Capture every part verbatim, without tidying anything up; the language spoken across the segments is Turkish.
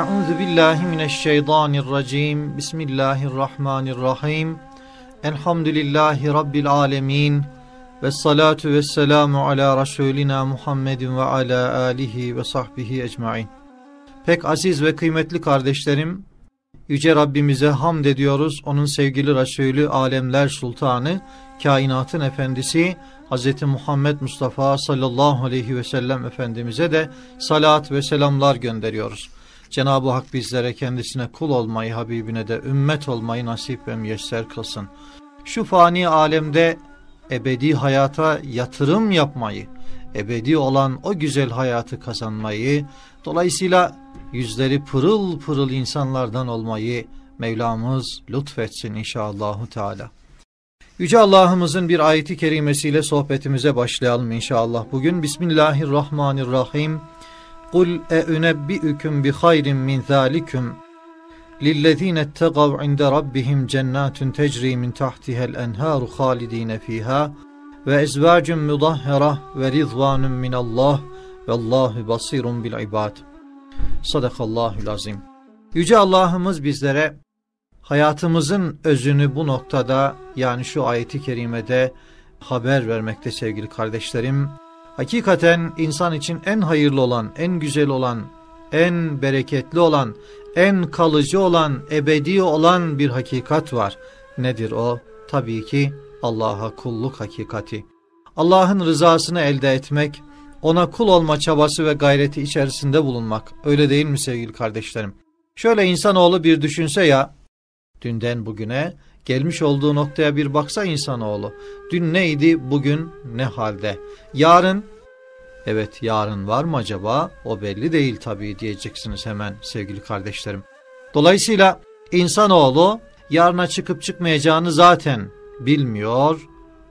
Euzu billahi mineşşeytanirracim. Bismillahirrahmanirrahim. Elhamdülillahi rabbil alamin. Ves salatu vesselamu ala rasulina Muhammedin ve ala alihi ve sahbihi ecmaîn. Pek aziz ve kıymetli kardeşlerim, Yüce Rabbimize hamd ediyoruz. Onun sevgili Resulü, alemler sultanı, kainatın efendisi Hz. Muhammed Mustafa sallallahu aleyhi ve sellem Efendimiz'e de salat ve selamlar gönderiyoruz. Cenab-ı Hak bizlere kendisine kul olmayı, Habibine de ümmet olmayı nasip ve müyesser kılsın. Şu fani alemde ebedi hayata yatırım yapmayı, ebedi olan o güzel hayatı kazanmayı, dolayısıyla yüzleri pırıl pırıl insanlardan olmayı Mevlamız lütfetsin inşallahü teala. Yüce Allah'ımızın bir ayeti kerimesiyle sohbetimize başlayalım inşallah. Bugün Bismillahirrahmanirrahim. Kul e'ünebbi'üküm bi hayrin min zâliküm lillezîne ettegav inde rabbihim cennâtun tecrî min tahtihel enhâru hâlidîne fîhâ ve ezvâcun mudahhara ve rizvânun minallah vallâhu basîrun bil ibâd. Sadakallahul azim. Yüce Allah'ımız bizlere hayatımızın özünü bu noktada, yani şu ayeti kerimede haber vermekte sevgili kardeşlerim. Hakikaten insan için en hayırlı olan, en güzel olan, en bereketli olan, en kalıcı olan, ebedi olan bir hakikat var. Nedir o? Tabii ki Allah'a kulluk hakikati. Allah'ın rızasını elde etmek, ona kul olma çabası ve gayreti içerisinde bulunmak. Öyle değil mi sevgili kardeşlerim? Şöyle insanoğlu bir düşünse ya, dünden bugüne gelmiş olduğu noktaya bir baksa insanoğlu. Dün neydi, bugün ne halde? Yarın, evet yarın var mı acaba? O belli değil tabii diyeceksiniz hemen sevgili kardeşlerim. Dolayısıyla insanoğlu yarına çıkıp çıkmayacağını zaten bilmiyor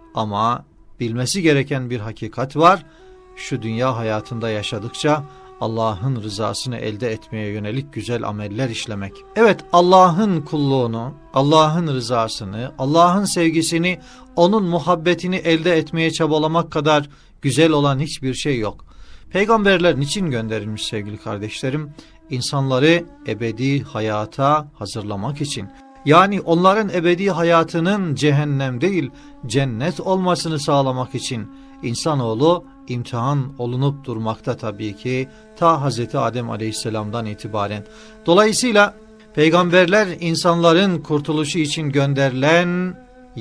ama bilmesi gereken bir hakikat var. Şu dünya hayatında yaşadıkça Allah'ın rızasını elde etmeye yönelik güzel ameller işlemek. Evet, Allah'ın kulluğunu, Allah'ın rızasını, Allah'ın sevgisini, onun muhabbetini elde etmeye çabalamak kadar güzel olan hiçbir şey yok. Peygamberler niçin gönderilmiş sevgili kardeşlerim? İnsanları ebedi hayata hazırlamak için. Yani onların ebedi hayatının cehennem değil, cennet olmasını sağlamak için insanoğlu imtihan olunup durmakta tabii ki ta Hazreti Adem Aleyhisselam'dan itibaren. Dolayısıyla peygamberler insanların kurtuluşu için gönderilen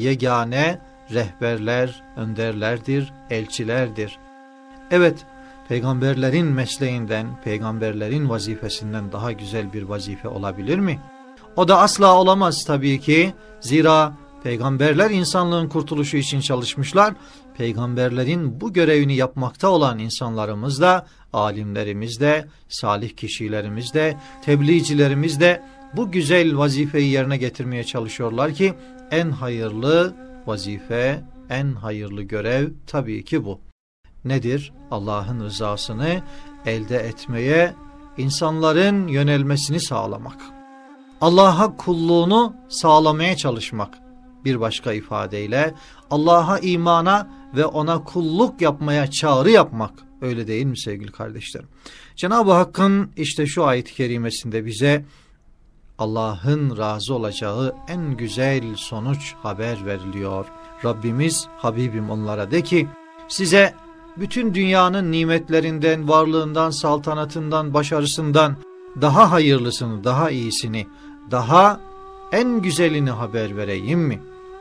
yegane rehberler, önderlerdir, elçilerdir. Evet, peygamberlerin mesleğinden, peygamberlerin vazifesinden daha güzel bir vazife olabilir mi? O da asla olamaz tabii ki. Zira peygamberler insanlığın kurtuluşu için çalışmışlar. Peygamberlerin bu görevini yapmakta olan insanlarımız da, alimlerimiz de, salih kişilerimiz de, tebliğcilerimiz de bu güzel vazifeyi yerine getirmeye çalışıyorlar ki en hayırlı vazife, en hayırlı görev tabii ki bu. Nedir? Allah'ın rızasını elde etmeye, insanların yönelmesini sağlamak. Allah'a kulluğunu sağlamaya çalışmak. Bir başka ifadeyle Allah'a imana ve ona kulluk yapmaya çağrı yapmak. Öyle değil mi sevgili kardeşlerim? Cenab-ı Hakk'ın işte şu ayet-i kerimesinde bize Allah'ın razı olacağı en güzel sonuç haber veriliyor. Rabbimiz, Habibim onlara de ki, size bütün dünyanın nimetlerinden, varlığından, saltanatından, başarısından daha hayırlısını, daha iyisini, daha en güzelini haber vereyim mi?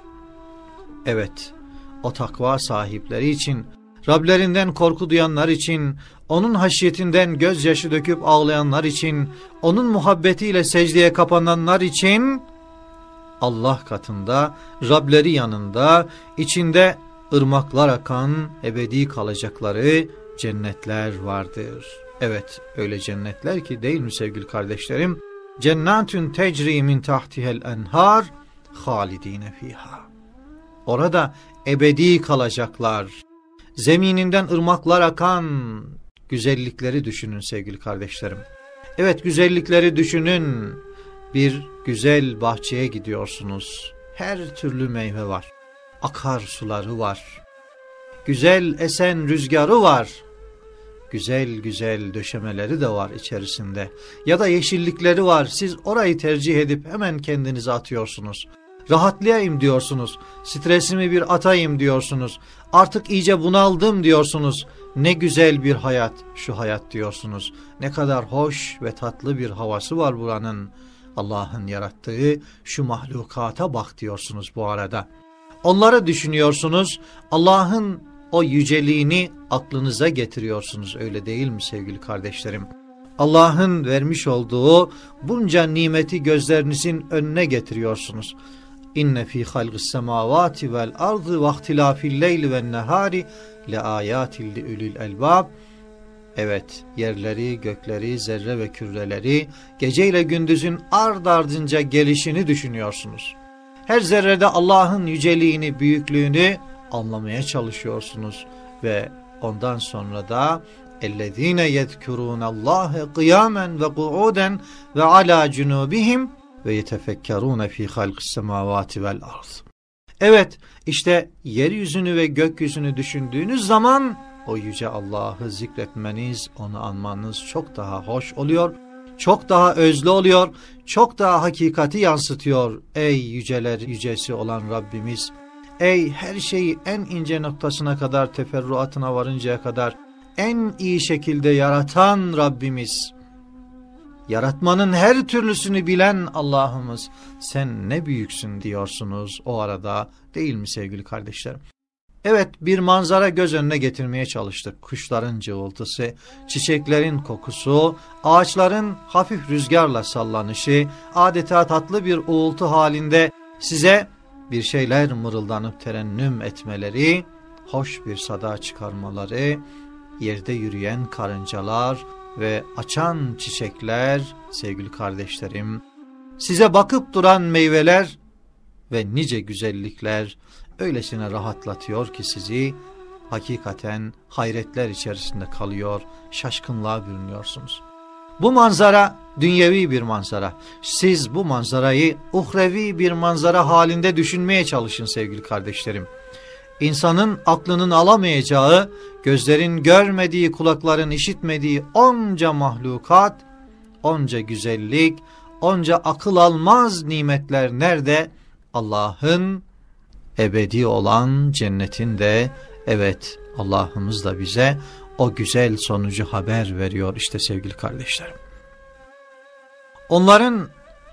Evet, o takva sahipleri için, Rablerinden korku duyanlar için, onun haşyetinden gözyaşı döküp ağlayanlar için, onun muhabbetiyle secdeye kapananlar için Allah katında, Rableri yanında, içinde ırmaklar akan, ebedi kalacakları cennetler vardır. Evet, öyle cennetler ki değil mi sevgili kardeşlerim? Cennetün tecri min tahtihel enhar halidine fiha. Orada ebedi kalacaklar. Zemininden ırmaklar akan güzellikleri düşünün sevgili kardeşlerim. Evet, güzellikleri düşünün. Bir güzel bahçeye gidiyorsunuz. Her türlü meyve var. Akar suları var. Güzel esen rüzgarı var. güzel güzel döşemeleri de var içerisinde. Ya da yeşillikleri var. Siz orayı tercih edip hemen kendinizi atıyorsunuz. Rahatlayayım diyorsunuz. Stresimi bir atayım diyorsunuz. Artık iyice bunaldım diyorsunuz. Ne güzel bir hayat şu hayat diyorsunuz. Ne kadar hoş ve tatlı bir havası var buranın. Allah'ın yarattığı şu mahlukata bak diyorsunuz bu arada. Onları düşünüyorsunuz. Allah'ın o yüceliğini aklınıza getiriyorsunuz. Öyle değil mi sevgili kardeşlerim? Allah'ın vermiş olduğu bunca nimeti gözlerinizin önüne getiriyorsunuz. İnne fî halqis semâvâti vel ardı ve ihtilâfil leyli ven nehâri le âyâtil li ulil elbâb. Evet, yerleri, gökleri, zerre ve küreleri, geceyle gündüzün ard ardınca gelişini düşünüyorsunuz. Her zerrede Allah'ın yüceliğini, büyüklüğünü anlamaya çalışıyorsunuz ve ondan sonra da اَلَّذ۪ينَ يَذْكُرُونَ اللّٰهَ قِيَامًا وَقُعُودًا وَعَلَى جُنُوبِهِمْ وَيَتَفَكَّرُونَ ف۪ي خَلْقِ السَّمَاوَاتِ وَالْأَرْضِ. Evet, işte yeryüzünü ve gökyüzünü düşündüğünüz zaman o yüce Allah'ı zikretmeniz, onu anmanız çok daha hoş oluyor, çok daha özlü oluyor, çok daha hakikati yansıtıyor. Ey yüceler yücesi olan Rabbimiz, ey her şeyi en ince noktasına kadar, teferruatına varıncaya kadar en iyi şekilde yaratan Rabbimiz, yaratmanın her türlüsünü bilen Allah'ımız, sen ne büyüksün diyorsunuz o arada, değil mi sevgili kardeşlerim? Evet, bir manzara göz önüne getirmeye çalıştık. Kuşların cıvıltısı, çiçeklerin kokusu, ağaçların hafif rüzgarla sallanışı, adeta tatlı bir uğultu halinde size bir şeyler mırıldanıp terennüm etmeleri, hoş bir sada çıkarmaları, yerde yürüyen karıncalar ve açan çiçekler, sevgili kardeşlerim, size bakıp duran meyveler ve nice güzellikler öylesine rahatlatıyor ki sizi, hakikaten hayretler içerisinde kalıyor, şaşkınlığa bürünüyorsunuz. Bu manzara dünyevi bir manzara. Siz bu manzarayı uhrevi bir manzara halinde düşünmeye çalışın sevgili kardeşlerim. İnsanın aklının alamayacağı, gözlerin görmediği, kulakların işitmediği onca mahlukat, onca güzellik, onca akıl almaz nimetler nerede? Allah'ın ebedi olan cennetinde. Evet, Allah'ımız da bize o güzel sonucu haber veriyor işte sevgili kardeşlerim. Onların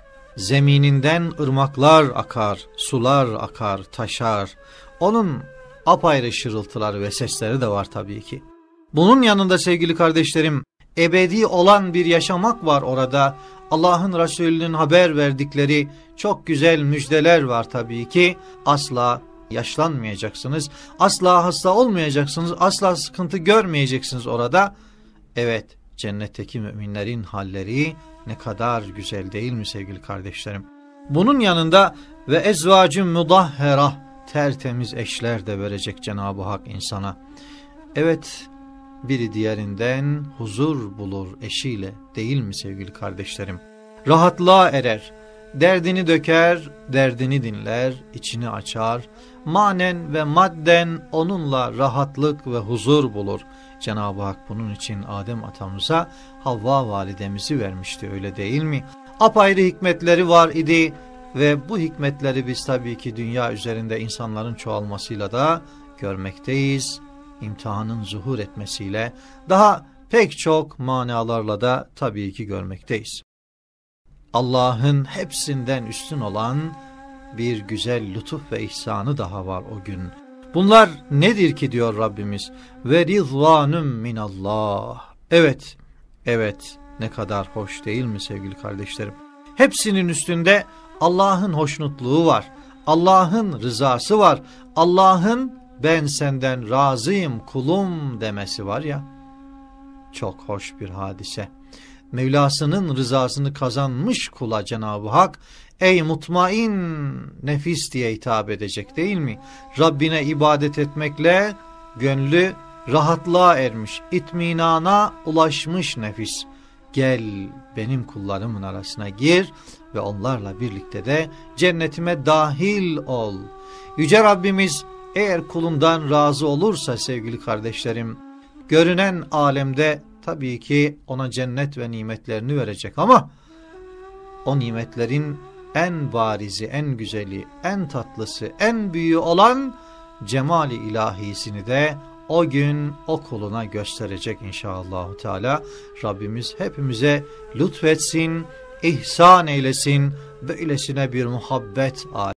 zemininden ırmaklar akar, sular akar, taşar. Onun apayrı şırıltıları ve sesleri de var tabii ki. Bunun yanında sevgili kardeşlerim, ebedi olan bir yaşamak var orada. Allah'ın Resulü'nün haber verdikleri çok güzel müjdeler var tabii ki. Asla yaşlanmayacaksınız, asla hasta olmayacaksınız, asla sıkıntı görmeyeceksiniz orada. Evet, cennetteki müminlerin halleri ne kadar güzel değil mi sevgili kardeşlerim? Bunun yanında ve ezvacun mudahhera, tertemiz eşler de verecek Cenab-ı Hak insana. Evet, biri diğerinden huzur bulur eşiyle, değil mi sevgili kardeşlerim? Rahatlığa erer, derdini döker, derdini dinler, içini açar, manen ve madden onunla rahatlık ve huzur bulur. Cenab-ı Hak bunun için Adem atamıza Havva validemizi vermişti, öyle değil mi? Apayrı hikmetleri var idi ve bu hikmetleri biz tabii ki dünya üzerinde insanların çoğalmasıyla da görmekteyiz. İmtihanın zuhur etmesiyle daha pek çok manalarla da tabii ki görmekteyiz. Allah'ın hepsinden üstün olan bir güzel lütuf ve ihsanı daha var o gün. Bunlar nedir ki diyor Rabbimiz? Ve rizvanun minallah. Evet, evet, ne kadar hoş değil mi sevgili kardeşlerim? Hepsinin üstünde Allah'ın hoşnutluğu var. Allah'ın rızası var. Allah'ın ben senden razıyım kulum demesi var ya. Çok hoş bir hadise. Mevlasının rızasını kazanmış kula Cenab-ı Hak, ey mutmain nefis diye hitap edecek değil mi? Rabbine ibadet etmekle gönlü rahatlığa ermiş, itminana ulaşmış nefis. Gel benim kullarımın arasına gir ve onlarla birlikte de cennetime dahil ol. Yüce Rabbimiz eğer kulundan razı olursa sevgili kardeşlerim, görünen alemde tabii ki ona cennet ve nimetlerini verecek ama o nimetlerin en barizi, en güzeli, en tatlısı, en büyüğü olan cemali ilahisini de o gün o kuluna gösterecek inşallah Teala. Rabbimiz hepimize lütfetsin, ihsan eylesin, böylesine bir muhabbet